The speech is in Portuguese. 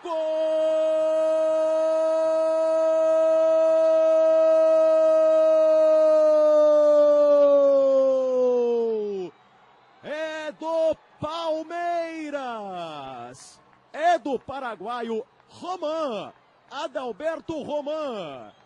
Gol! É do Palmeiras! É do paraguaio Roman, Adalberto Roman.